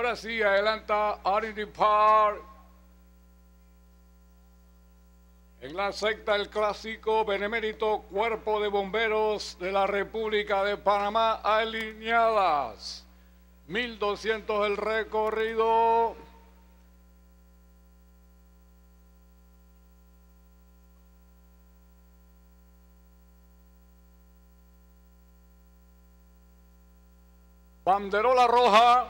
Ahora sí, adelanta R&D Park. En la secta del clásico Benemérito Cuerpo de Bomberos de la República de Panamá, alineadas. 1200 el recorrido. Banderola roja.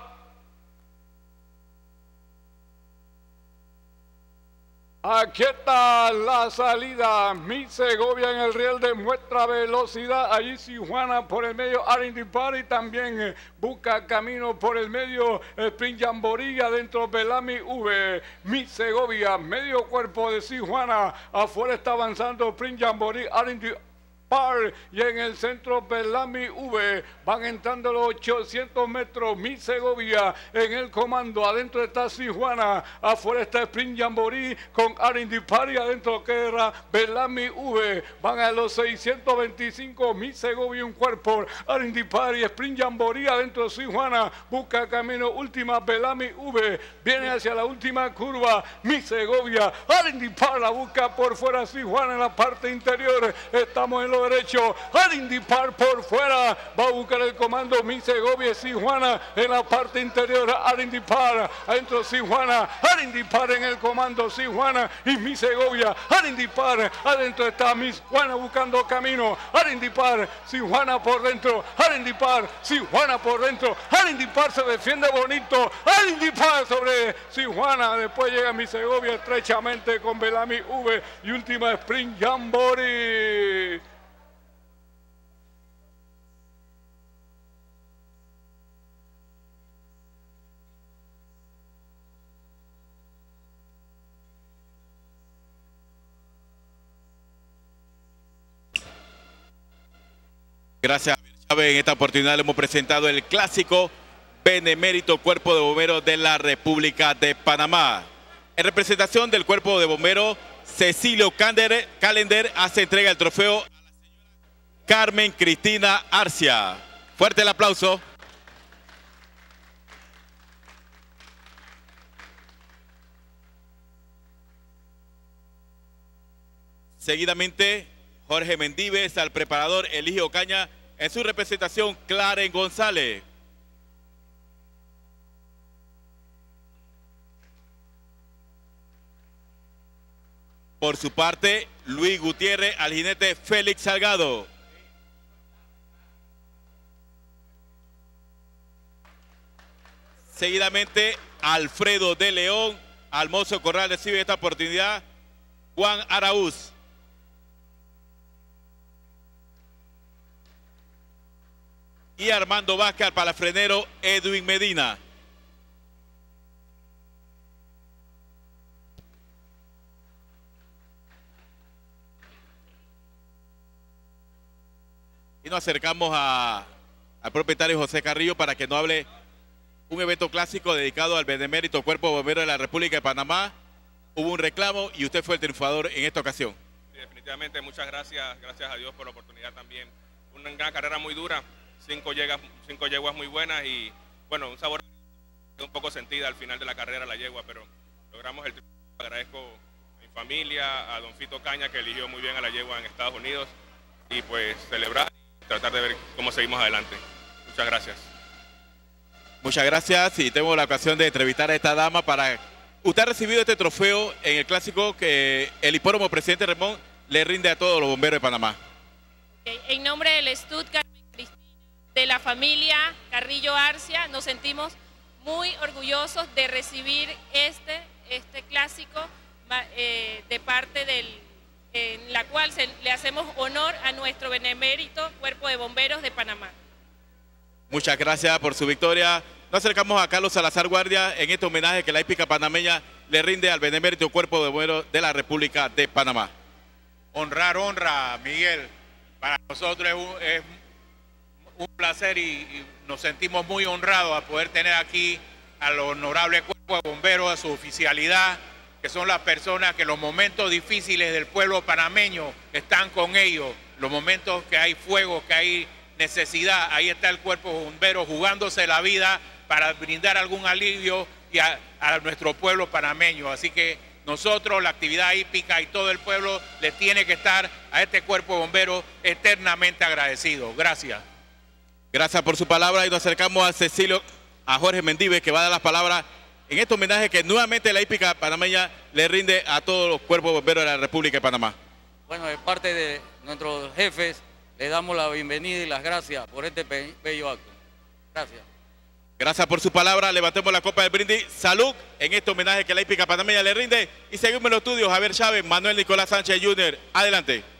Aquí está la salida. Miss Segovia en el riel de muestra velocidad. Allí Tijuana por el medio. R&D Park y también busca camino por el medio. Sprint Jamboree adentro Belami V. Miss Segovia, medio cuerpo de Tijuana. Afuera está avanzando Sprint Jamboree. R&D Park y en el centro Belami V. Van entrando los 800 metros. Miss Segovia en el comando. Adentro está Tijuana. Afuera está Sprint Jamboree con R&D Park y adentro queda Belami V. Van a los 625. Miss Segovia un cuerpo. R&D Park y Sprint Jamboree adentro Tijuana. Busca camino última Belami V. Viene hacia la última curva. Miss Segovia. R&D Park la busca por fuera Tijuana en la parte interior. Estamos en derecho, R&D Park por fuera, va a buscar el comando Miss Segovia, Tijuana en la parte interior, R&D Park, adentro Tijuana, R&D Park en el comando, Tijuana y Miss Segovia, R&D Park, adentro está Miss Juana buscando camino, R&D Park, Tijuana por dentro, R&D Park, Tijuana por dentro, R&D Park se defiende bonito, R&D Park sobre Tijuana, después llega Miss Segovia estrechamente con Belami V y última Sprint Jamboree. Gracias, Chávez. En esta oportunidad le hemos presentado el clásico Benemérito Cuerpo de Bomberos de la República de Panamá. En representación del Cuerpo de Bomberos, Cecilio Calender hace entrega del trofeo a la señora Carmen Cristina Arcia. Fuerte el aplauso. Seguidamente, Jorge Mendíves al preparador Eligio Caña en su representación Claren González. Por su parte, Luis Gutiérrez al jinete Félix Salgado. Seguidamente, Alfredo de León al mozo corral recibe esta oportunidad Juan Araúz. Y Armando Vázquez al palafrenero Edwin Medina. Y nos acercamos al propietario José Carrillo para que nos hable un evento clásico dedicado al Benemérito Cuerpo Bombero de la República de Panamá. Hubo un reclamo y usted fue el triunfador en esta ocasión. Sí, definitivamente, muchas gracias, gracias a Dios por la oportunidad también. Una gran carrera muy dura. 5 yeguas muy buenas y bueno, un sabor un poco sentida al final de la carrera la yegua, pero logramos el triunfo. Agradezco a mi familia, a don Fito Caña que eligió muy bien a la yegua en Estados Unidos y pues celebrar y tratar de ver cómo seguimos adelante. Muchas gracias. Muchas gracias y tengo la ocasión de entrevistar a esta dama para... Usted ha recibido este trofeo en el clásico que el hipódromo Presidente Ramón le rinde a todos los bomberos de Panamá. Okay. En nombre del Stuttgart de la familia Carrillo Arcia, nos sentimos muy orgullosos de recibir este clásico de parte en la cual le hacemos honor a nuestro benemérito Cuerpo de Bomberos de Panamá. Muchas gracias por su victoria. Nos acercamos a Carlos Salazar Guardia en este homenaje que la hípica panameña le rinde al benemérito Cuerpo de Bomberos de la República de Panamá. Honra, Miguel. Para nosotros es un placer y nos sentimos muy honrados a poder tener aquí al honorable Cuerpo de Bomberos, a su oficialidad, que son las personas que en los momentos difíciles del pueblo panameño están con ellos, los momentos que hay fuego, que hay necesidad, ahí está el Cuerpo de Bomberos jugándose la vida para brindar algún alivio y a nuestro pueblo panameño. Así que nosotros, la actividad hípica y todo el pueblo le tiene que estar a este cuerpo de bomberos eternamente agradecido. Gracias. Gracias por su palabra y nos acercamos a Jorge Mendívez, que va a dar las palabras en este homenaje que nuevamente la hípica panameña le rinde a todos los cuerpos de bomberos de la República de Panamá. Bueno, de parte de nuestros jefes, les damos la bienvenida y las gracias por este bello acto. Gracias. Gracias por su palabra. Levantemos la copa del brindis. Salud en este homenaje que la hípica panameña le rinde. Y seguimos en los estudios. Javier Chávez, Manuel Nicolás Sánchez Jr. Adelante.